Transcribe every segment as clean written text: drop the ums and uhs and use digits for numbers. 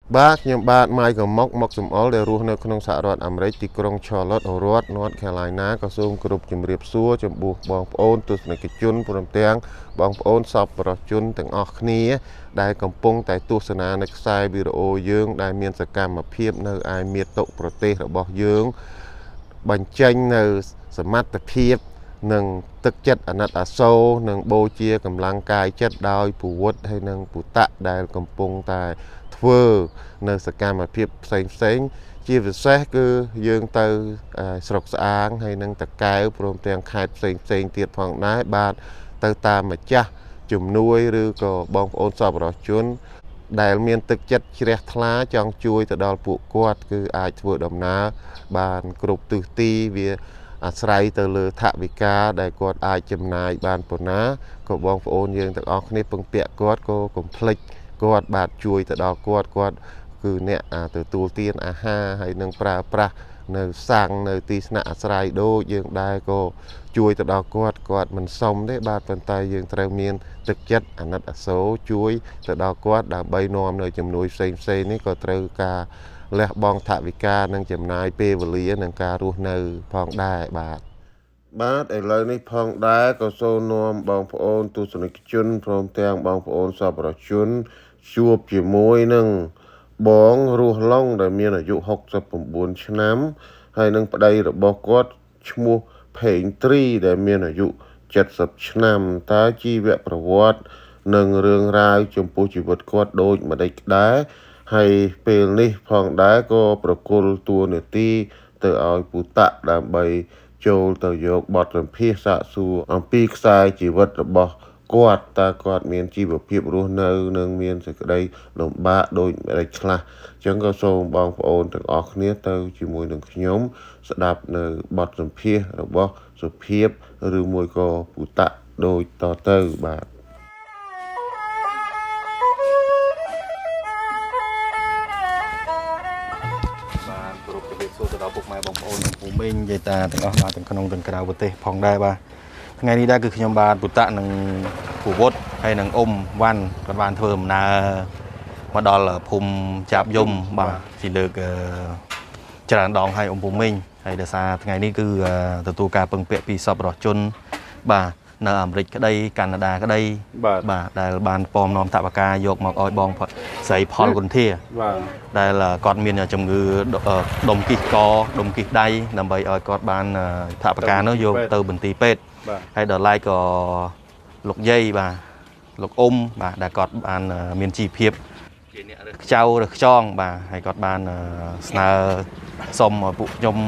បាទខ្ញុំបាទម៉ៃក៏មកសំអល់ដែលរស់នៅក្នុងសហរដ្ឋអាមេរិកទីក្រុង Charlotte រដ្ឋ North Carolina ក៏សូមគោរពជំរាបសួរចំពោះបងប្អូនទស្សនិកជនព្រមទាំងបងប្អូនសប្បុរសជនទាំងអស់គ្នាដែលកំពុងតែទស្សនានៅខ្សែវីដេអូយើងដែលមានសកម្មភាពនៅឯមាតុប្រទេសរបស់យើងបញ្ចេញនៅសមត្ថភាពនិងទឹកចិត្តអាណិតអាសូរនិងបូជាកម្លាំងកាយចិត្តដោយពុវត្តហើយនិងពុតៈដែលកំពុងតែធ្វើនៅសកម្មភាពផ្សេងជាពិសេសគឺយើងទៅស្រុកស្អាងហើយនឹងតកែវព្រមទាំងខេត្តផ្សេងទៀតផងដែរបាទទៅតាមម្ចាស់ជំនួយឬក៏បងប្អូនសប្បុរសជនដែលមានទឹកចិត្តជ្រះថ្លាចង់ជួយទៅដល់ពួកគាត់គឺអាចធ្វើដំណើរបានគ្រប់ទិសទីវាអាស្រ័យទៅលើថវិកាដែលគាត់អាចចំណាយបានប៉ុណ្ណាក៏បងប្អូនយើងទាំងអស់គ្នាពឹងពាក់គាត់ក៏កុំភ្លេចគាត់បាទជួយទៅដល់គាត់គឺអ្នកទទួលទានអាហារហើយនឹងប្រើប្រាស់នៅសាំងនៅទីស្នាក់អាស្រ័យដូចយើងដែរក៏ជួយទៅដល់គាត់មិនសុំទេបាទប៉ុន្តែយើងត្រូវមានទឹកចិត្តអាណិតអាសូរជួយទៅដល់គាត់ដើម្បីនាំនៅជំនួយផ្សេងនេះក៏ត្រូវការលះបង់ថវិកានិងចំណាយពេលវេលានិងការរស់នៅផងដែរបាទឥឡូវនេះផងដែរក៏សូមនាំបងប្អូនទស្សនិកជនព្រមទាំងបងប្អូនសប្បុរសជនជួបជាមួយនឹងបងរស់ឡុងដែលមានអាយុ69ឆ្នាំហើយនឹងប្តីរបស់គាត់ឈ្មោះផេងត្រីដែលមានអាយុ70ឆ្នាំតើជីវប្រវត្តិនិងរឿងរ៉ាវចំពោះជីវិតគាត់ដូចម្ដេចដែរហើយពេលនេះផងដែរក៏ប្រគល់តួនាទីទៅឲ្យពុតៈដើម្បីចូលទៅយកបទសម្ភាសន៍សាកសួរអំពីខ្សែជីវិតរបស់គាត់តើគាត់មានជីវភាពរស់នៅនិងមានសេចក្តីលំបាកដូចម្ដេចខ្លះអញ្ចឹងក៏សូមបងប្អូនទាំងអស់គ្នាទៅជាមួយនឹងខ្ញុំស្ដាប់នៅបទសម្ភាសន៍របស់សុភាពឬមួយក៏ពុតៈដូចតទៅបាទគ្រប់ជំរាបសួរទៅដល់ពុកម៉ែបងប្អូននិងពូមីងយាយតាទាំងអស់បាទទាំងក្នុងទាំងក្រៅប្រទេសផងដែរបាទថ្ងៃនេះដែរគឺខ្ញុំបាទពុតៈនិងពូវុតហើយនិងអ៊ំវ៉ាន់គាត់បានធ្វើដំណើរមកដល់ភូមិចាប់យំបាទជាលើកច្រើនដងហើយអ៊ំពូមីងហើយដោយសារថ្ងៃនេះគឺទទួលការពឹងពាក់ពីសប្បុរសជនបាទនៅអាមេរិកក្តីកាណាដាក្តីបាទដែលបានពំនាំថវិកាយកមកឲ្យបងស្រីផលគុន្ធាបាទដែលគាត់មានជំងឺដុំគិះកដុំគិះដៃដើម្បីឲ្យគាត់បានថវិកានោះយកទៅមន្ទីរពេទ្យហើយដល់ឡែកក៏លោកយាយបាទលោកអ៊ំបាទដែលគាត់បានមានជីវភាពជាអ្នករើសខ្ចៅរើសខ្ចងបាទហើយគាត់បានស្នើសុំឲ្យពួកខ្ញុំ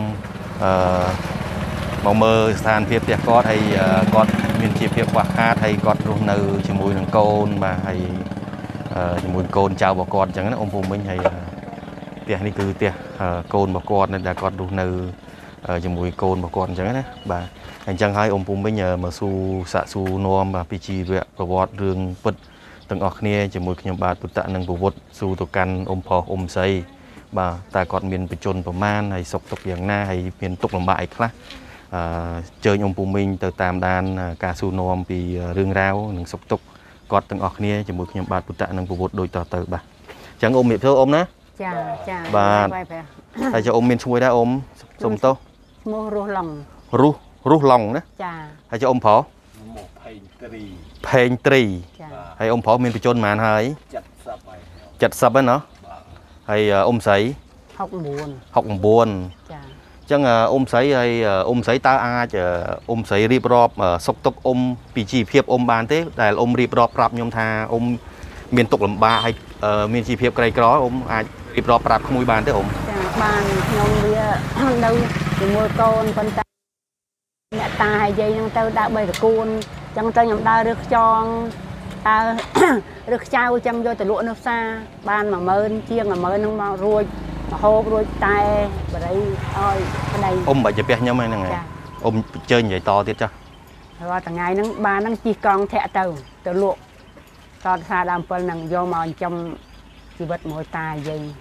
មកមើលស្ថានភាពផ្ទះគាត់ហើយគាត់មានជីវភាពខ្វះខាតហើយគាត់រស់នៅជាមួយនឹងកូនបាទហើយជាមួយកូនចៅរបស់គាត់អញ្ចឹងណាអ៊ំពូមីងហើយផ្ទះនេះគឺផ្ទះកូនរបស់គាត់ដែលគាត់រស់នៅជាមួយកូនរបស់គាត់អញ្ចឹងណាបាទអញ្ចឹងហើយអ៊ំពូមីងមកសាកសួរនាំពីជីវប្រវត្តិរឿងពិតទាំងអស់គ្នាជាមួយខ្ញុំបាទពុតៈនិងពវុតស៊ូទៅកាន់អ៊ំប្រុសអ៊ំស្រីបាទតែគាត់មានបច្ចុប្បន្នប្រមាណហើយសុខទុក្ខយ៉ាងណាហើយមានទុក្ខលំបាកអីខ្លះជើញអ៊ំពូមីងទៅតាមដានការសួរនាំពីរឿងរ៉ាវនិងសុខទុក្ខគាត់ទាំងអស់គ្នាជាមួយខ្ញុំបាទពុតៈនិងពវុតដូចតទៅបាទអញ្ចឹងអ៊ំរៀបធ្វើអ៊ំណាចាបាទហើយចុះអ៊ំមានឈ្មោះដែរអ៊ំសុំទោសឈ្មោះរស់ឡុងរស់ឡុងណាចាហើយចុះអ៊ំប្រុសផេងត្រីចាហើយអ៊ំប្រុសមានបច្ចុប្បន្នប៉ុន្មានហើយ70ហើយណាហើយអ៊ំស្រី69ចាអញ្ចឹងអ៊ំស្រីហើយអ៊ំស្រីតើអាចអ៊ំស្រីរៀបរាប់សុខទុក្ខអ៊ំពីជីវភាពអ៊ំបានទេដែលអ៊ំរៀបរាប់ប្រាប់ខ្ញុំថាអ៊ំមានទុក្ខលំបាកហើយមានជីវភាពក្រីក្រអ៊ំអាចរៀបរាប់ប្រាប់ក្មួយបានទេអ៊ំចាបានខ្ញុំវានៅជាមួយកូនប៉ុន្តែអ្នកតាហើយយាយហ្នឹងទៅដើរបីតកូនអញ្ចឹងទៅខ្ញុំដើររើសខ្ចងដើររើសខ្ចៅចាំយកទៅលក់នៅផ្សារបាន10000ជាង10000ហ្នឹងមករួចមហូបរួចតែបរិយឲ្យប្តីអ៊ំបាច់ទៅផ្ទះខ្ញុំហ្នឹងហើយអ៊ំជើញនិយាយតទៀតចារាល់ថ្ងៃហ្នឹងបានហ្នឹងជិះកង់ធាក់ទៅលក់តតសារដើម7ហ្នឹងយកមកចិញ្ចឹមជីវិតមួយតាយាយ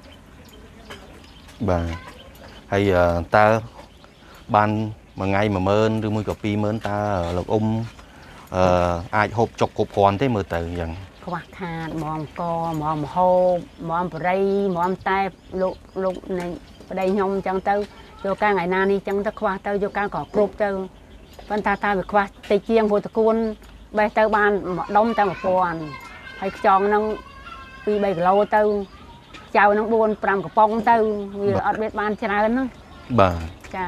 បាទហើយតើបានមួយថ្ងៃ10000ឬមួយក៏20000តើលោកអ៊ំអាចហូបចុកគ្រប់គ្រាន់ទេមើលទៅអញ្ចឹងខ្វះខាតមមកមហូបមបរិយមតែលោកនៃប្តីខ្ញុំអញ្ចឹងទៅយកការថ្ងៃណានេះអញ្ចឹងទៅខ្វះទៅយកការក៏គ្រប់ទៅប៉ុន្តែវាខ្វះតិចជាងព្រោះតកួនបេះទៅបានដុំតែ1000ហើយខ្យងហ្នឹង2-3 គីឡូទៅចៅហ្នឹង4-5កំប៉ុងទៅវាអត់មានបានច្រើនហ្នឹងបាទចា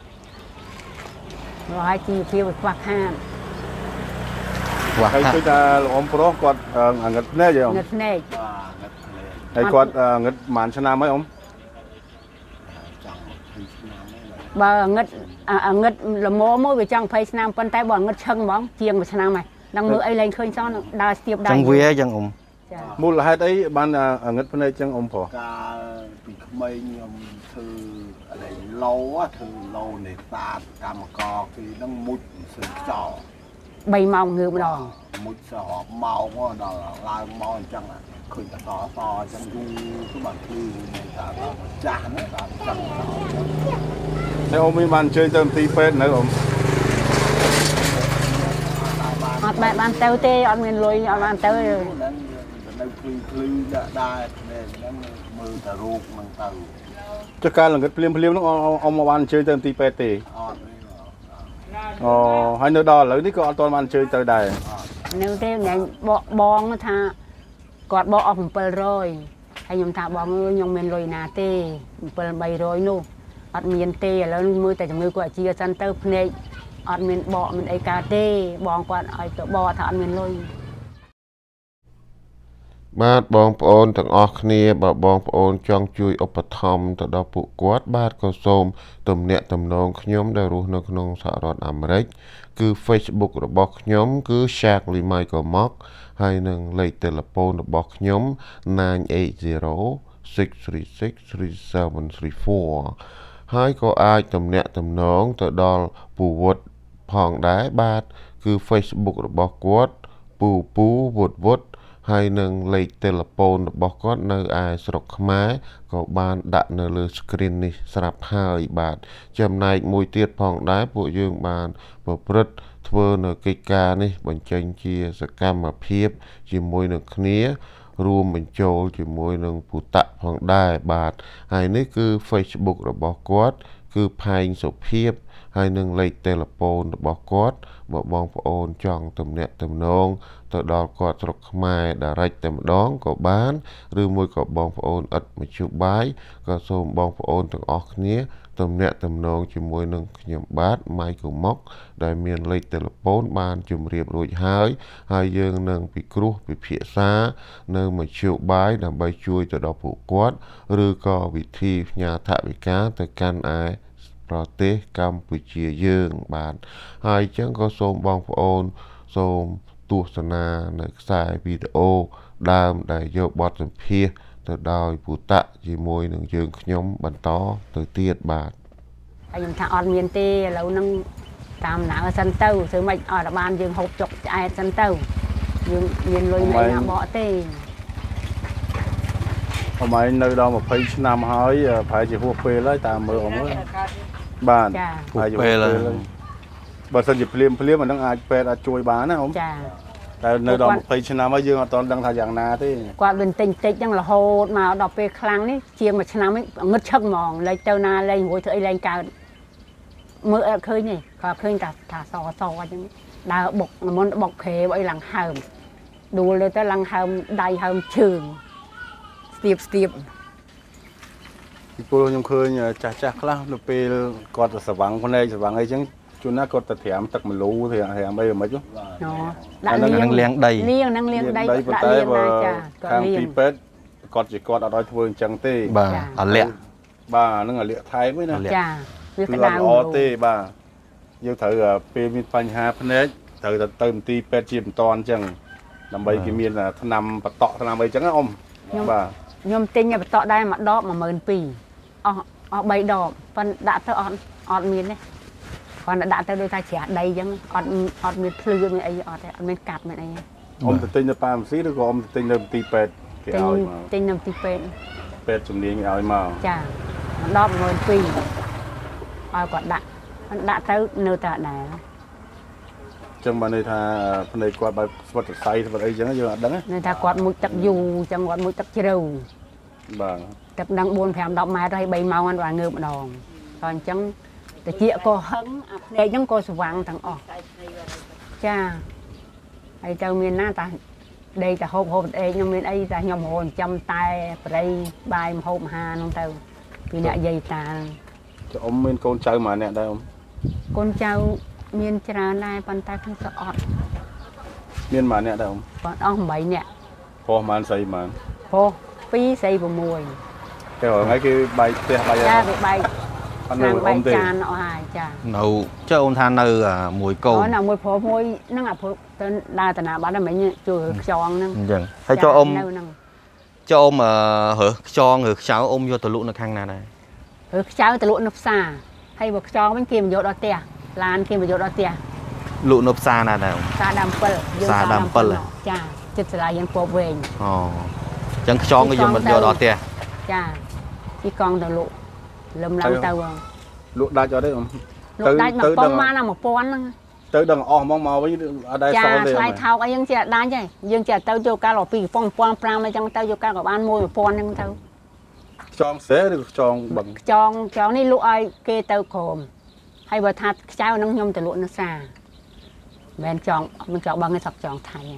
ហើយជីវភាពវាខ្វះខាតហើយគឺថាលោកអ៊ំប្រុសគាត់ងឹតភ្នែកទេអ៊ំងឹតភ្នែកហើយគាត់ងឹតប្រហែលឆ្នាំហើយអ៊ំបើងឹតល្មមមួយវាចង់20ឆ្នាំប៉ុន្តែបើងឹតឈឹងហ្មងជាង1ឆ្នាំហើយដល់មើលអីលែងឃើញសោះដើរស្ទាបដៃចឹងវាចឹងអ៊ំចាមូលហេតុអីបានងឹតភ្នែកចឹងអ៊ំប្រុសកាលពីក្មេងខ្ញុំធ្វើអីឡូធ្វើឡូនេសាទកម្មករគឺនឹងមុជសឹងចោល 3ម៉ោងងើបម្ដងមុជសរាប់ម៉ោងដល់ឡើងម៉ោងអញ្ចឹងឃើញតអញ្ចឹងយូរគឺបានភ្លឺតែចាស់ណាដល់អញ្ចឹងតែអ៊ំមានបានអញ្ជើញទៅមន្ទីរពេទ្យនៅអ៊ំអត់បានទៅទេអត់មានលុយអត់បានទៅនៅភ្លឺដែរហ្នឹងមើលតែរូបហ្នឹងទៅចុះការល្ងឹតភ្លាមហ្នឹងអ៊ំមកបានអញ្ជើញទៅមន្ទីរពេទ្យទេអត់អូហើយនៅដល់ឥឡូវនេះក៏អត់ទាន់បានអញ្ជើញទៅដែរនៅទេញ៉ាំបងថាគាត់បោកអស់700ហើយខ្ញុំថាបងអើយខ្ញុំមានលុយណាទេ7300នោះអត់មានទេឥឡូវនេះមើលតែជំងឺគាត់អាជាសិនទៅភ្នែកអត់មានបកមានអីកើតទេបងគាត់ឲ្យទៅបកថាអត់មានលុយបាទបងប្អូនទាំងអស់គ្នាបើបងប្អូនចង់ជួយឧបត្ថម្ភទៅដល់ពួកគាត់បាទក៏សូមទំនាក់ទំនងខ្ញុំដែលរស់នៅក្នុងសហរដ្ឋអាមេរិកគឺ Facebook របស់ខ្ញុំគឺ Shaklee Michael Mock ហើយនឹងលេខទូរស័ព្ទរបស់ខ្ញុំ980-636-3734ហើយក៏អាចទំនាក់ទំនងទៅដល់ពូវុឌ្ឍផងដែរបាទគឺ Facebook របស់គាត់ពូវុឌ្ឍហើយនឹងលេខទូរស័ព្ទរបស់គាត់នៅឯស្រុកខ្មែរក៏បានដាក់នៅលើ screen នេះស្រាប់ហើយបាទចំណែកមួយទៀតផងដែរពួកយើងបានប្រព្រឹត្តធ្វើនៅកិច្ចការនេះបញ្ចេញជាសកម្មភាពជាមួយនឹងគ្នារួមបញ្ចូលជាមួយនឹងពុតៈផងដែរបាទហើយនេះគឺ Facebook របស់គាត់គឺផែងសុភាពហើយនឹងលេខទូរស័ព្ទរបស់គាត់បើបងប្អូនចង់ទំនាក់ទំនងទៅដល់គាត់ស្រុកខ្មែរ direct តែម្ដងក៏បានឬមួយក៏បងប្អូនឥតមធ្យោបាយក៏សូមបងប្អូនទាំងអស់គ្នាទំនាក់ទំនងជាមួយនឹងខ្ញុំបាទ Michael Mock ដែលមានលេខទូរស័ព្ទបានជម្រាបរួចហើយយើងនឹងពិគ្រោះពិភាក្សានៅមធ្យោបាយដើម្បីជួយទៅដល់ពួកគាត់ឬក៏វិធីផ្ញើថវិកាទៅកាន់ឯប្រទេសកម្ពុជាយើងបាទហើយអញ្ចឹងក៏សូមបងប្អូនសូមទស្សនានៅខ្សែវីដេអូដើមដែលយកបទសម្ភាសន៍ទៅដោយពុតៈជាមួយនឹងយើងខ្ញុំបន្តទៅទៀតបាទហើយខ្ញុំថាអត់មានទេឥឡូវហ្នឹងតាមណៅសិនទៅធ្វើម៉េចអត់បានយើងហូបចុកឆ្អែតសិនទៅយើងមានលុយមិនណាបកទេអមឯងនៅដល់20ឆ្នាំហើយប្រហែលជាហួសពេលហើយតាមមើលអមមើលបាទហើយពេលបើសិនជាភ្លាមអាហ្នឹងអាចពេទ្យអាចជួយបានណាអ៊ំចាតែនៅដល់20ឆ្នាំហើយយើងអត់ទាន់ដឹងថាយ៉ាងណាទេគាត់វិញតិចហ្នឹងរហូតមកដល់ពេលខ្លាំងនេះជាង1ឆ្នាំនេះងឹតឈឹកហ្មងលេចទៅណាលេងរួយធ្វើអីលេងកើតមើលអត់ឃើញទេគាត់ឃើញថាសអញ្ចឹងដើរបុកមុនបុកខេអីឡើងហើមដួលទៅឡើងហើមដៃហើមជើងស្ទាបពីព្រោះខ្ញុំឃើញចាស់ខ្លះនៅពេលគាត់ទៅស្វាំងភ្នែកស្វាំងអីចឹងជួនណាគាត់ទៅត្រាំទឹកម្លូត្រាំអីមិនហ្នឹងដាក់លាងដីលាងហ្នឹងលាងដីដាក់លាងណាចាខាងពីពេទ្យគាត់ជាគាត់អត់ឲ្យធ្វើអញ្ចឹងទេបាទអាលាក់បាទហ្នឹងអាលាក់ថែមឯណាចាវាក្តៅល្អទេបាទយើងត្រូវពេលមានបញ្ហាភ្នែកត្រូវទៅមន្ទីរពេទ្យជាបន្តអញ្ចឹងដើម្បីគេមានថ្នាំបតក់ថ្នាំអីចឹងណាអ៊ំបាទខ្ញុំទិញបតក់ដែរមួយដប12000អស់3ដបប៉ុន្តែដាក់ទៅអត់មានទេគាត់ដាក់ទៅដូចថាជ្រះដីអញ្ចឹងអត់មានភ្លឺមានអីអត់ទេអត់មានកាត់មានអីអ៊ំទៅទិញនៅប៉ាម៉ាស៊ីឬក៏អ៊ំទៅទិញនៅមន្ទីរពេទ្យគេឲ្យមកទិញនៅមន្ទីរពេទ្យជំនាញឲ្យមកចា1ដប12000ឲ្យគាត់ដាក់ទៅនៅតែដែរ chẳng mà này tha phần này quạt bài vật say vật ấy chẳng là đắng nên ta quạt mũi tắc dù chẳng quạt mũi tắc chiều vâng tập đang buồn phèm đọc mai rồi bay mau ăn và ngược đòn còn chẳng để chị cô hứng để những cô vàng thằng ọ cha hay cho miền na ta đây ta hộp đây nhưng miền ấy ta nhom hồn chăm tay đây bài hộp hà non tàu vì nãy dây ta cho ông miền con trai mà nè đây ông con cháu miền trà này bàn tay không sợ ọt miền mà nè đây ông còn ông bảy nè phò mà xây mà phô phí xây vào mùi cái hồi ngay cái bài cha bị bay ăn sang rồi bay ông thì cha nọ hài cha nấu cho ông than nư mùi có cồn nào mùi phô mùi nó ngập phô tên đa tận nào bán là mấy như chùa tròn nè dần hay cho ông hở cho người cháu ôm vô từ lũ nó khang này cháu từ lụa nộp xà hay bậc cho bánh kim vô đó tè lan kim vô đó tè lũ nộp xa này này xa đam pel cha chích là dân phố về chẳng cho người dùng mình vô đó tè cha chỉ con từ lụa lùm lắm tàu lụa đa cho đấy ông lụa đa mà con ma là một con tới đằng mong màu với ở đây sau đây lại thao cái dân trẻ đa chứ dân trẻ tàu cho cá lò pì phong pram trong tàu cho cá của ban môi một con nhưng tàu tròn xế được tròn bằng tròn này lụa ai kê tàu khom hay bờ thắt cháu nông nhom từ lụa nó xa bên tròn bằng cái thật tròn thay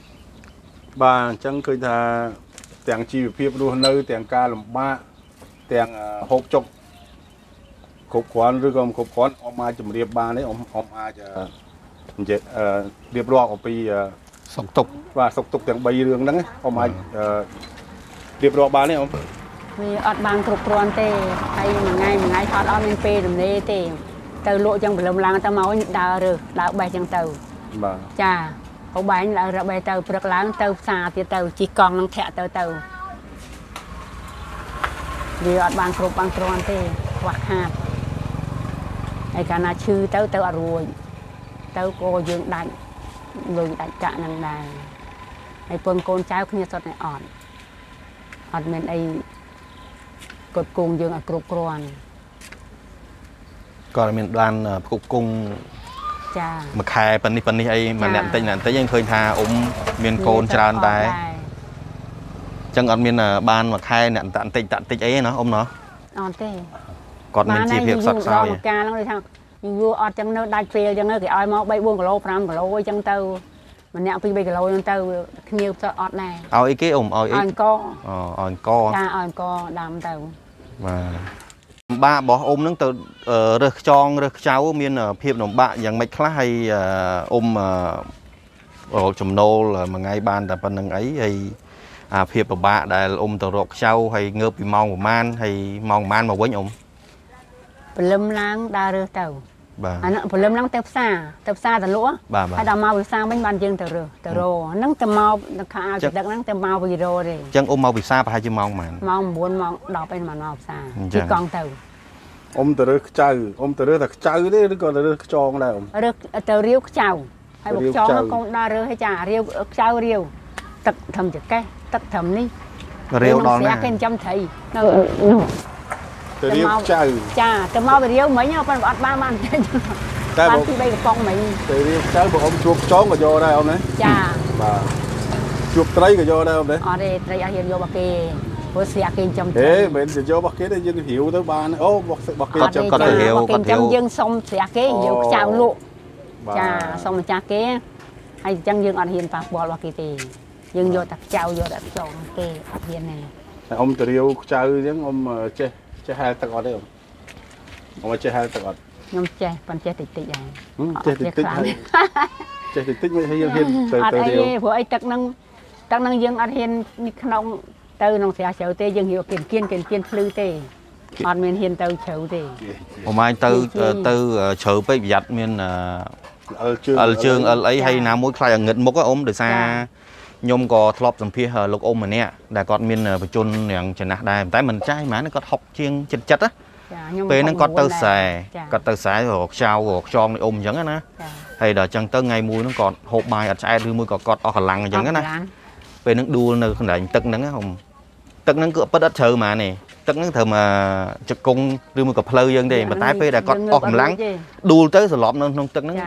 bà chẳng khơi thà tiền chi phiệp luôn nơi tiền ca làm ba tiền hộp chục khúc quán rồi còn khúc quán ông ai chùm điệp ba đấy ông ai chả điệp loa của pi sọc tục và sọc tục tiền bay đường đấy ông ai điệp loa ba đấy ông vì ở bang trục tròn tê hay một ngày thoát ở bên pê đầm lê tê từ lụa trong lồng làng ta máu đào rồi đào bay trong tàu cha ông bán là ra bay tàu bực láng tàu xa thì tàu chỉ còn năng thẹn tàu vì ở bang tròn tê hoặc hạt hay cả na chư tàu ở ruồi tàu cô dương đánh người đánh cả năng đài hay quân con cháu không như sọt này ọt mình ấy cột cung dương ở cột tròn còn mình đoàn cục cung mà khai phần này ấy mà nẹn tới anh khơi tha ôm miền cồn tràn tay chẳng còn miền ban mà khai nẹn tận tích ấy nó ôm nó còn mình chỉ việc sọt sao vậy ca nó đi thằng vừa ở trong nó đai phê chẳng nó cái ai máu bay buông kilo 5 kilo trong tàu mình nẹn phi 3 kilo trong tàu nhiều sọt này ao ý cái ôm ao ý on co đam tàu mà ba bỏ ôm nó từ rực tròn rực cháu miền phiệp đồng bạn dạng mấy khác hay chùm nô là mà ngay ban là phần ấy hay phiệp của bạn đại ôm từ rọc cháu hay ngợp bị mong của man hay mong man mà quên ôm lâm láng đa rơ tàu nó lâm láng tép xa từ lúa hay đào mau sang bánh ban dương từ rô nắng từ mau nó khai chỉ đặc nắng từ mau vì rô đi chẳng ôm mau bị xa phải chứ mong mà mong muốn mong đọc bên mà mau xa chỉ con tàu ôm từ rơ thật chơi đấy còn từ rơ tròn đây ông từ riêu chào hay một cho nó con đa rơ hay chả riêu chào riêu tật thầm chữ cái tật thầm đi riêu đó nè cái trăm thầy từ riêu chà từ mau về riêu mấy nhau con bọt ba man ban khi đây con mình từ riêu chào bộ ông chuột chón rồi vô đây ông đấy chà chuột trai rồi vô đây ông đấy đây trai ở hiện vô bạc kê bữa xe kinh trăm thế mình sẽ vô bạc kê đây dân hiểu tới ba nữa ô bạc kê trăm có thể hiểu kinh trăm dân xong xe kê nhiều chào lụ chà xong cha kê hay chân dân ở hiện phạt bọt bạc kê thì dân vô tập chào vô tập chọn kê ở hiện này ông từ riêu chào giống ông chơi hai tắc ọt đấy không? Ông chơi hai tắc ọt. Ông chơi, còn chơi tịch tịch này. Chơi tịch tịch mới hay hiền từ riêu. Vừa ấy tắc năng dương ở hiền nông từ nông sẽ chịu tê dương hiệu kiên lư tê. Còn mình hiền từ chịu tê. Hôm nay từ chịu bây giặt mình ở trường ấy hay nào mỗi khai nghịch một cái ôm được xa. Nhôm có thọp dòng phía lục ôm mà nè, đã còn miền phải chôn những chân nát đài, tại mình trái mà nó có học chiên chất á, về nó có tơ xài rồi sao rồi tròn để ôm giống á, hay là chân tơ ngày mùi nó còn hộp bài ở trái đưa mùi còn ở lăng giống á, về nó đua nó không để tật nó không, tật nó cứ bắt đất chờ mà nè, tật nó thờ mà chụp cung đưa mùi còn pleu dân đi, mà tái về đã còn ở lăng, đua tới rồi lọp nó không tật nó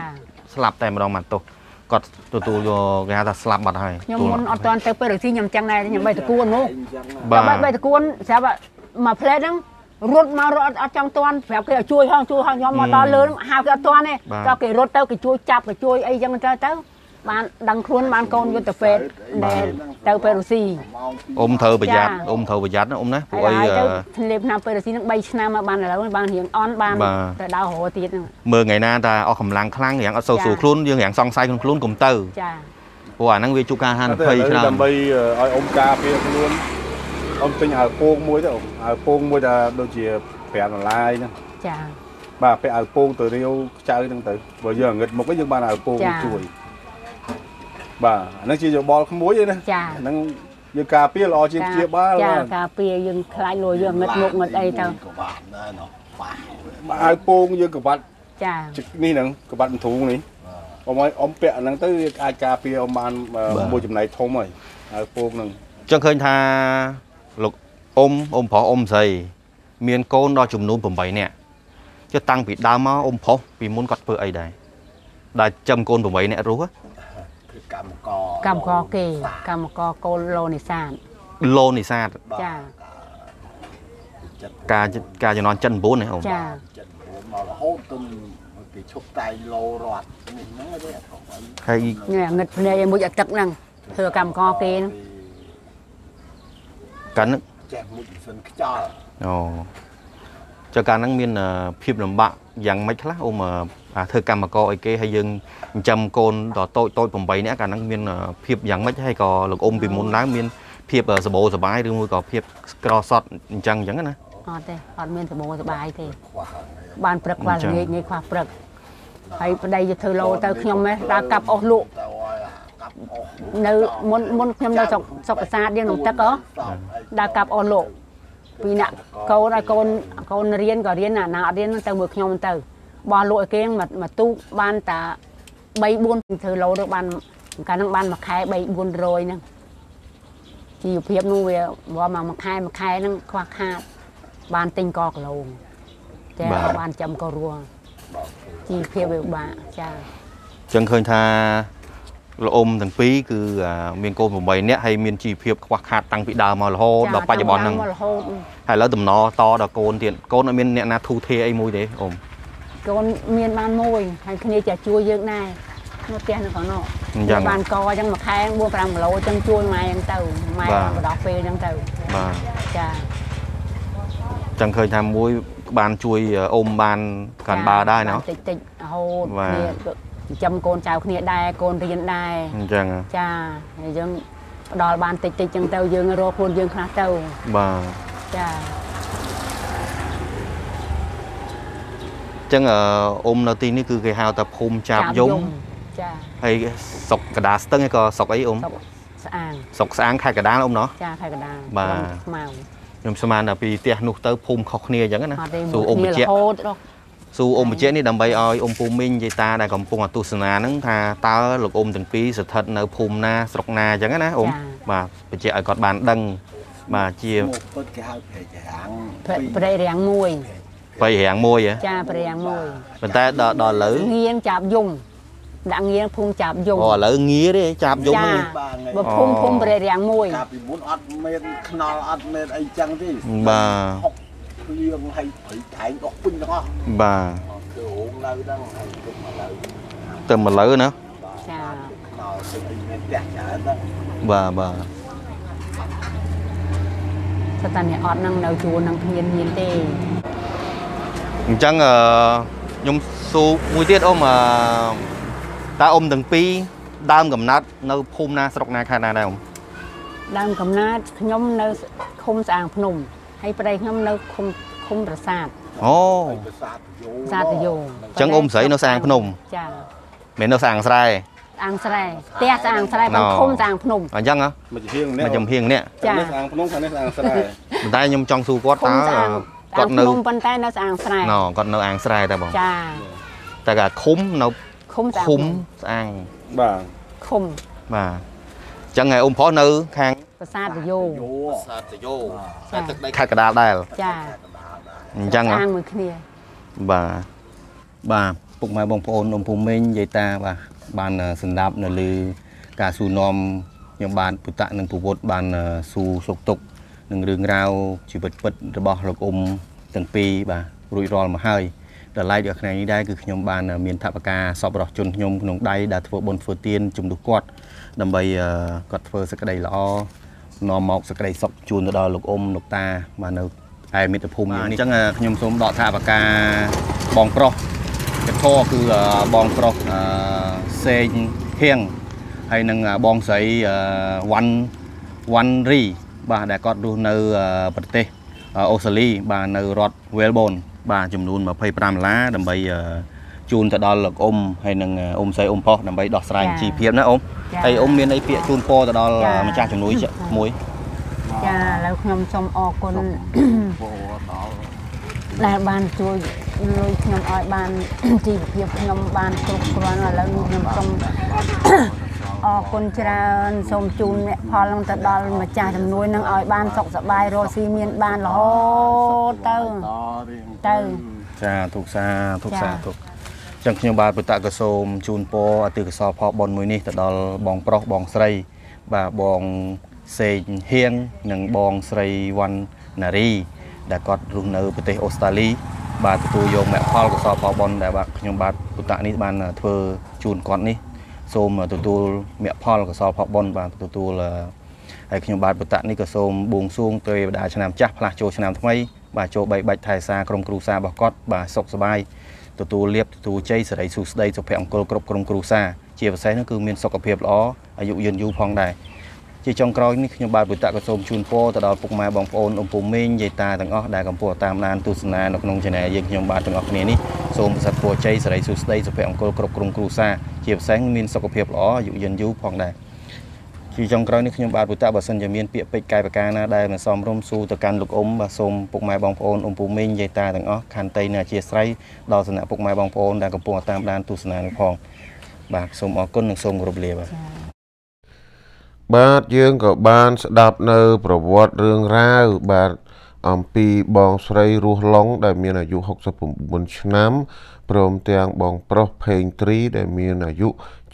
slap តែម្ដងមកទោះគាត់ទទួលយកគេហៅថា slap បាត់ហើយខ្ញុំមុនអត់ទាន់ទៅពេលរកស៊ីខ្ញុំចឹងដែរខ្ញុំបីតគួនមកបាទបីតគួនស្រាប់មកផ្លែហ្នឹងរត់មករត់អត់ចង់ទាន់ប្រាប់គេឲ្យជួយខ្ញុំមកដល់លើហៅគេអត់ទាន់ទេដល់គេរត់ទៅគេជួយចាប់គេជួយអីចឹងទៅបានដឹងខ្លួនបានកូនយុទ្ធពេទ្យដែលទៅពេលរស៊ីអ៊ំត្រូវប្រយ័ត្នអ៊ំត្រូវប្រយ័ត្នណាអ៊ំណាព្រោះអីធ្លាប់ឆ្នាំពេលរស៊ីហ្នឹង3ឆ្នាំមកបានឥឡូវបានរៀងអន់បានទៅដល់រហូតទៀតហ្នឹងមើលថ្ងៃណាតែអស់កម្លាំងខ្លាំងរៀងអត់សូវស្រួលខ្លួនយើងរៀងសង្ស័យខ្លួនកុំទៅចាព្រោះអាហ្នឹងវាជួបការហានិភ័យច្រើនដើម្បីឲ្យអ៊ំការពារខ្លួនអ៊ំទិញឲ្យពងមួយទៅឲ្យពងមួយថាដូចជា5ដុល្លារហ្នឹងចាបាទពេលឲ្យពងទៅរាវខ្ចៅហ្នឹងទៅបើយើងងឹតមុខយើងបានឲ្យពងជួយបាទអាហ្នឹងជាយោបល់ក្មួយឯណាហ្នឹងយើងការពារល្អជាងព្យាបាលចាការពារយើងខ្លាចលួយើងងឹតមុខងឹតអីទៅបាទឲ្យពងយើងក្បាត់ចានេះហ្នឹងក្បាត់ធូងនេះអ៊ំឲ្យអ៊ំពាក់ហ្នឹងទៅអាចការពារអ៊ំបានមួយចំណែកធំហើយឲ្យពងហ្នឹងចឹងឃើញថាលោកអ៊ំប្រុសអ៊ំស្រីមានកូនដល់ចំនួន8នាក់ចុះតាំងពីដើមមកអ៊ំប្រុសពីមុនគាត់ធ្វើអីដែរដែលចំកូន8នាក់រស់កម្មករគេកម្មករកូនលោនេសាទចាការជំនាន់ចិន9នេះអ៊ំចាមករហូតទៅគេឈប់តែលោរត់នេះហ្នឹងទេហើយនេះងឹតភ្នែកមួយអាទឹកហ្នឹងធ្វើកម្មករគេហ្នឹងកាន់ចេះមួយសិនខ្យល់អូចុះការហ្នឹងមានភាពលំបាកយ៉ាងម៉េចខ្លះអ៊ំធ្វើកម្មករអីគេហើយយើងចិញ្ចឹមកូនដល់តូច8នាក់កាលហ្នឹងមានភាពយ៉ាងម៉េចហើយក៏លោកអ៊ំពីមុនឡើងមានភាពសបោសបាយឬមួយក៏ភាពក្រសត់អញ្ចឹងណាអត់ទេអត់មានសបោសបាយទេបានព្រឹកខ្វះល្ងាចនេះខ្វះព្រឹកហើយប្តីទៅធ្វើលោទៅខ្ញុំដើរកាប់អស់លក់នៅមុនខ្ញុំនៅសុកប្រាសាទយើងក្នុងទឹកដើរកាប់អស់លក់ពីអ្នកកូនឲ្យកូនរៀនក៏រៀនណាអត់រៀនទៅមើលខ្ញុំទៅបោះលក់ឲ្យគេមកទូកបានតា3-4ធ្វើលោទៅបានកាលហ្នឹងបានមួយខែ3-400ហ្នឹងជីវភាពនោះវាមួយខែហ្នឹងខ្វះខាតបានទិញកគីឡូតែបានចាំក៏រួជីវភាពវាបាក់ចាចឹងឃើញថាលោកអ៊ំទាំងពីរគឺមានកូន8នាក់ហើយមានជីវភាពខ្វះខាតតាំងពីដើមមករហូតដល់បច្ចុប្បន្នហ្នឹងហើយឥឡូវតំណតដល់កូនទៀតកូនអត់មានអ្នកណាធូធាអីមួយទេអ៊ំកូនមានបានមួយហើយគ្នាចាជួយយើងដែរនៅផ្ទះនៅខាងនោះបានកអញ្ចឹងមួយខែ 4-5 គីឡូអញ្ចឹងជួយម៉ែអញ្ចឹងទៅម៉ែបដោះពេលអញ្ចឹងទៅបាទចាចឹងឃើញថាមួយបានជួយអ៊ំបានកាន់បាដែរណាតិចរហូតគ្នាចិញ្ចឹមកូនចៅគ្នាដែរកូនរៀនដែរអញ្ចឹងចាអញ្ចឹងដល់បានតិចអញ្ចឹងទៅយើងរកខ្លួនយើងខ្លះទៅបាទចាចឹងអ៊ំនៅទីនេះគឺគេហៅថាភូមិចាបយំចាហើយស្រុកកដាស្ទឹងហើយក៏ស្រុកអីអ៊ំស្រុកស្អាងខេត្តកដាលអ៊ំណោះចាខេត្តកដាលបាទស្មៅខ្ញុំស្មានថាពីផ្ទះនោះទៅភូមិខុសគ្នាអញ្ចឹងណាស៊ូអ៊ំបញ្ជាក់ស៊ូអ៊ំបញ្ជាក់នេះដើម្បីឲ្យអ៊ំពូមីងយាយតាដែលកំពុងទស្សនាហ្នឹងថាតើលោកអ៊ំទាំងពីរស្ថិតនៅភូមិណាស្រុកណាអញ្ចឹងណាអ៊ំបាទបញ្ជាក់ឲ្យគាត់បានដឹងបាទជាពុតគេហៅព្រៃរាំងព្រៃរាំងមួយព្រៃរាំងមួយចាព្រៃរាំងមួយប៉ុន្តែដល់ឥឡូវងៀងចាប់យំដាក់ងៀងភូមិចាប់យំឥឡូវងារទេចាប់យំហ្នឹងបើភូមិព្រៃរាំងមួយកាលពីមុនអត់មានខ្នល់អត់មានអីចឹងទេបាទលៀងឲ្យព្រៃថែងអស់ពេញទាំងអស់បាទគឺហូងនៅហ្នឹងហើយទៅមកលើណាចាខ្នល់ពេញអីមានផ្ទះច្រើនហ្នឹងបាទតែអ្នកអត់ហ្នឹងនៅជួរហ្នឹងគ្មានទេអញ្ចឹងខ្ញុំសួរមួយទៀតអ៊ំតើអ៊ំទាំងពីរដើមកំណត់នៅភូមិណាស្រុកណាខេត្តណាដែរអ៊ំដើមកំណត់ខ្ញុំនៅឃុំស្អាងភ្នំហើយប្តីខ្ញុំនៅឃុំប្រាសាទអូប្រាសាទយោអញ្ចឹងអ៊ំស្រីនៅស្អាងភ្នំចាមិននៅស្អាងស្រែអាងស្រែផ្ទះស្អាងស្រែបានឃុំស្អាងភ្នំអញ្ចឹងហ៎មកចំហៀងនេះចាស្អាងភ្នំខាងនេះស្អាងស្រែប៉ុន្តែខ្ញុំចង់សួរគាត់តើគាត់នៅប៉ុន្តែនៅស្អាងស្រែគាត់នៅអាងស្រែតែបងចាតែគេឃុំនៅឃុំស្អាងបាទឃុំបាទអញ្ចឹងឯអ៊ំប្រុសនៅខាងប្រាសាទយោតែទឹកដីខេត្តកណ្ដាលដែរចាអញ្ចឹងស្អាងមួយគ្នាបាទពុកម៉ែបងប្អូនអ៊ំពូមីងយាយតាបាទបានសម្ដាប់នៅលើការសួរនាំខ្ញុំបានពុតៈនិងពវត្តបានសួរសុខទុក្ខនឹងរឿងរ៉ាវជីវិតពិតរបស់លោកអ៊ំទាំងពីរបាទរួចរាល់មកហើយដល់ឡែកដល់ថ្ងៃនេះដែរគឺខ្ញុំបានមានថវិកាសពរបស់ជនខ្ញុំក្នុងដៃដែលធ្វើបុណ្យធ្វើទានជំនួសគាត់ដើម្បីគាត់ធ្វើសេចក្តីល្អនាំមកសេចក្តីសុខជូនទៅដល់លោកអ៊ំលោកតាបាទនៅឯមាតុភូមិនេះអញ្ចឹងខ្ញុំសូមដកថវិកាបងប្រុសកធគឺបងប្រុសសេងហៀងហើយនឹងបងស្រីវ៉ាន់រីបាទដែលគាត់រស់នៅប្រទេសអូស្ត្រាលីបាទនៅរដ្ឋ Melbourne បាទចំនួន$25ដើម្បីជូនទៅដល់លោកអ៊ំហើយនឹងអ៊ំស្រីអ៊ំប្រុសដើម្បីដោះស្រាយជីវភាពណាអ៊ំហើយអ៊ំមានអីពាក្យជូនពរទៅដល់ម្ចាស់ជំនួយមួយចាឥឡូវខ្ញុំសូមអរគុណដែលបានជួយលុយខ្ញុំឲ្យបានជីវភាពខ្ញុំបានគ្រប់គ្រាន់ឥឡូវខ្ញុំសូមអរគុណច្រើនសូមជូនមគ្គផលនឹងទៅដល់ម្ចាស់ជំនួយនឹងឲ្យបានសុខសប្បាយរស់ស៊ីមានបានរហូតទៅចាទុកសាទុកចឹងខ្ញុំបាទពុតៈក៏សូមជូនពរអតិកុសលផលបុណ្យមួយនេះទៅដល់បងប្រុសបងស្រីបាទបងសេងហៀងនិងបងស្រីវ៉ាន់ណារីដែលគាត់រស់នៅប្រទេសអូស្ត្រាលីបាទទទួលយកមគ្គផលកុសលផលបុណ្យដែលបាទខ្ញុំបាទពុតៈនេះបានធ្វើជូនគាត់នេះសូមទទួលមគ្គផលកុសលផលបុណ្យបាទទទួលហើយខ្ញុំបាទពុតៈនេះក៏សូមបួងសួងទៅបដាឆ្នាំចាស់ផ្លាស់ចូលឆ្នាំថ្មីបាទចូលបីបាច់ថែសារក្រុមគ្រួសាររបស់គាត់បាទសុខសប្បាយទទួលលាភទទួលជ័យសិរីសុខស្ដីសុភមង្គលគ្រប់ក្រុមគ្រួសារជាពិសេសនោះគឺមានសុខភាពល្អអាយុយឺនយូរផងដែរជាចុងក្រោយនេះខ្ញុំបាទពុតៈក៏សូមជូនពរទៅដល់ពុកម៉ែបងប្អូនអ៊ំពូមីងយាយតាទាំងអស់ដែលកំពុងតាមដានទស្សនានៅក្នុង Channel យើងខ្ញុំបាទទាំងអស់គ្នានេះសូមប្រសិទ្ធពរជ័យសិរីសុខស្ដីសុភមង្គលគ្រប់ក្រុមគ្រួសារជាពិសេសមានសុខភាពល្អអាយុយឺនយូរផងដែរជាចុងក្រោយនេះខ្ញុំបាទពុតៈបើសិនជាមានពាក្យពេចន៍កាយប្រការណាដែលមិនសមរម្យសួរទៅកាន់លោកអ៊ំបាទសូមពុកម៉ែបងប្អូនអ៊ំពូមីងយាយតាទាំងអស់ខន្តីនៅអធិស្ឋានដល់សំណាក់ពុកម៉ែបងប្អូនដែលកំពុងតាមដានទស្សនានេះផងបាទសូមអរគុណនិងសូមគោរពលាបាទយើងក៏បានស្ដាប់នៅប្រវត្តិរឿងរ៉ាវបាទអំពីបងស្រីរស់ឡុងដែលមានអាយុ69ឆ្នាំព្រមទាំងបងប្រុសផេងទ្រីដែលមានអាយុ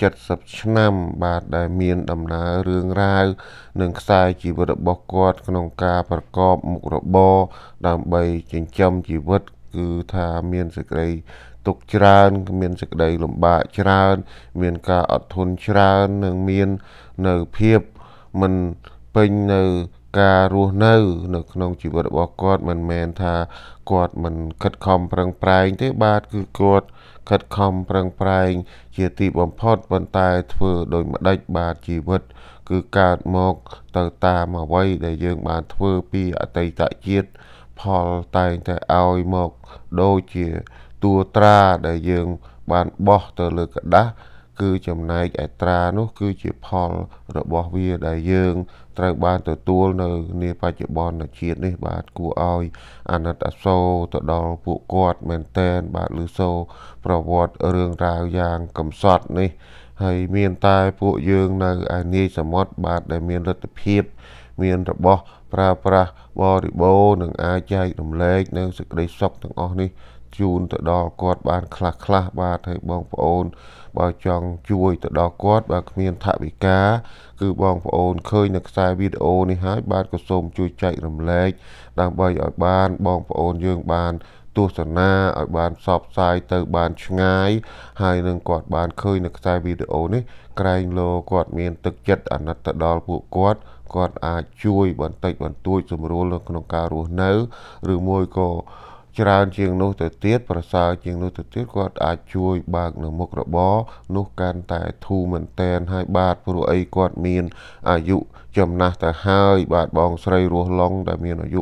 70ឆ្នាំបាទដែលមានដំណើររឿងរ៉ាវនិងខ្សែជីវិតរបស់គាត់ក្នុងការប្រកបមុខរបរដើម្បីចិញ្ចឹមជីវិតគឺថាមានសេចក្តីទុកច្រើនមានសេចក្តីលំបាកច្រើនមានការអត់ធន់ច្រើននិងមាននៅភាពមិនពេញនៅការរស់នៅក្នុងជីវិតរបស់គាត់មិនមែនថាគាត់មិនខិតខំប្រឹងប្រែងទេបាទគឺគាត់ខិតខំប្រឹងប្រែងជាទីបំផុតប៉ុន្តែធ្វើដោយម្ដេចបាទជីវិតគឺកើតមកទៅតាមអ្វីដែលយើងបានធ្វើពីអតីតជាតិផលតែងតែឲ្យមកដូចជាតួត្រាដែលយើងបានបោះទៅលើกระดาษគឺចំណែកឯត្រានោះគឺជាផលរបស់វាដែលយើងត្រូវបានទទួលនៅនាបច្ចុប្បន្នជាតិនេះបាទគួរឲ្យអាណិតអាសូរទៅដល់ពួកគាត់មែនតែនបាទឬសូរប្រវត្តិរឿងរ៉ាវយ៉ាងកំសត់នេះហើយមានតែពួកយើងនៅឯនាយសមុទ្របាទដែលមានលទ្ធភាពមានរបស់ប្រើប្រាស់បរិបូរណ៍និងអាចចែករំលែកនៅសេចក្តីសុខទាំងអស់នេះជូនទៅដល់គាត់បានខ្លះបាទហើយបងប្អូនបើចង់ជួយទៅដល់គាត់បើគ្មានថវិកាគឺបងប្អូនឃើញនៅខ្សែវីដេអូនេះហើយបាទក៏សូមជួយចែករំលែកដើម្បីឲ្យបានបងប្អូនយើងបានទស្សនាឲ្យបានផ្សព្វផ្សាយទៅបានឆ្ងាយហើយនឹងគាត់បានឃើញនៅខ្សែវីដេអូនេះក្រែងលោគាត់មានទឹកចិត្តអាណិតទៅដល់ពួកគាត់អាចជួយបន្តិចបន្តួចសម្រួលនៅក្នុងការរស់នៅឬមួយក៏ច្រើនជាងនោះទៅទៀតប្រសើរជាងនោះទៅទៀតគាត់អាចជួយបើកនៅមុខរបរនោះកាន់តែធូរមែនតែនហើយបាទព្រោះអីគាត់មានអាយុចំណាស់ទៅហើយបាទបងស្រីរស់ឡុងដែលមានអាយុ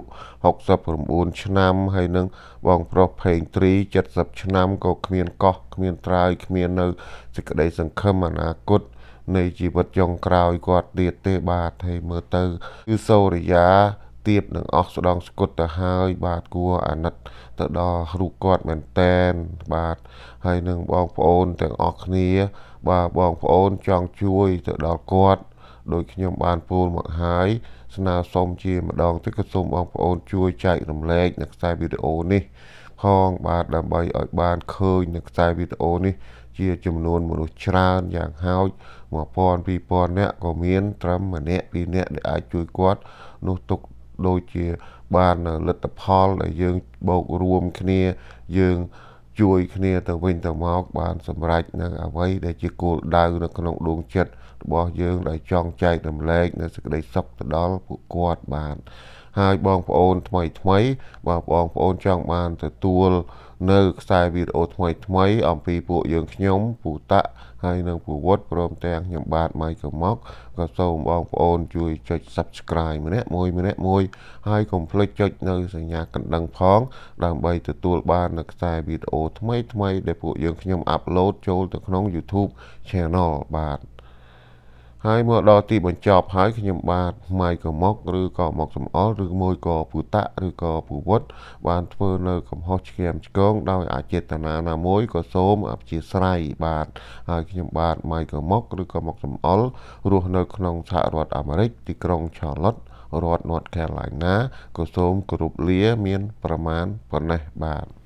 69ឆ្នាំហើយនឹងបងប្រុសផេងទ្រី70ឆ្នាំក៏គ្មានកោះគ្មានត្រើយគ្មាននៅសេចក្តីសង្ឃឹមអនាគតនៃជីវិតចុងក្រោយគាត់ទៀតទេបាទហើយមើលទៅគឺសូរិយាទៀបនឹងអស់ស្ដងស្គុតទៅហើយបាទគួរអាណិតទៅដល់រូបគាត់មែនតែនបាទហើយនឹងបងប្អូនទាំងអស់គ្នាបាទបងប្អូនចង់ជួយទៅដល់គាត់ដោយខ្ញុំបានពោលមកហើយស្នើសុំជាម្ដងទៀតក៏សូមបងប្អូនជួយចែករំលែកនៅខ្សែវីដេអូនេះផងបាទដើម្បីឲ្យបានឃើញនៅខ្សែវីដេអូនេះជាចំនួនមនុស្សច្រើនយ៉ាងហោច 1000 2000 នាក់ក៏មានត្រឹមម្នាក់2នាក់ដែលអាចជួយគាត់នោះទុកដូចជាបានលទ្ធផលដែលយើងបូករួមគ្នាយើងជួយគ្នាទៅវិញទៅមកបានសម្រេចនៅអ្វីដែលជាគោលដៅនៅក្នុងដួងចិត្តរបស់យើងដែលចង់ចែករំលែកនៅសេចក្តីសុខទៅដល់ពួកគាត់បានហើយបងប្អូនថ្មីបើបងប្អូនចង់បានទទួលនៅខ្សែវីដេអូថ្មីអំពីពួកយើងខ្ញុំពូតាក់ហើយនិងពូវុតព្រមទាំងខ្ញុំបាទម៉ៃកម៉ុកក៏សូមបងប្អូនជួយចុច Subscribe ម្នាក់មួយហើយកុំភ្លេចចុចនៅសញ្ញាកណ្ដឹងផងដើម្បីទទួលបាននៅខ្សែវីដេអូថ្មីដែលពួកយើងខ្ញុំអាប់ឡូតចូលទៅក្នុង YouTube Channel បាទហើយមកដល់ទីបញ្ចប់ហើយខ្ញុំបាទម៉ៃកម៉ុកឬក៏ម៉ុកសំអល់ឬមួយក៏ពូតាក់ឬក៏ពូវុតបានធ្វើនៅកំហុសឆ្គាំឆ្គងដោយអចេតនាណាមួយក៏សូមអព្យាស្រ័យបាទហើយខ្ញុំបាទម៉ៃកម៉ុកឬក៏ម៉ុកសំអល់រស់នៅក្នុងសហរដ្ឋអាមេរិកទីក្រុង Charlotte រដ្ឋ North Carolina ក៏សូមគោរពលាមានប្រមាណប៉ុណ្ណេះបាទ